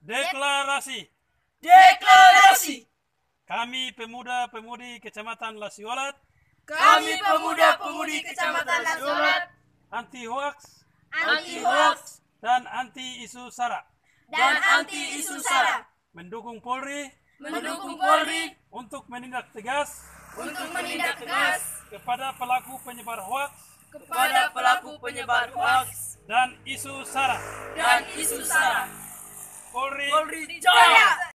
Deklarasi. Deklarasi. Kami pemuda-pemudi Kecamatan Lasiolat. Kami pemuda-pemudi Kecamatan Lasiolat. Anti hoax. Anti hoax. Dan anti isu sara. Dan anti isu sara. Mendukung Polri. Mendukung Polri. Untuk menindak tegas. Untuk menindak tegas. Kepada pelaku penyebar hoax. Kepada pelaku penyebar hoax. Dan isu sara. Dan isu sara. Polri Jaya.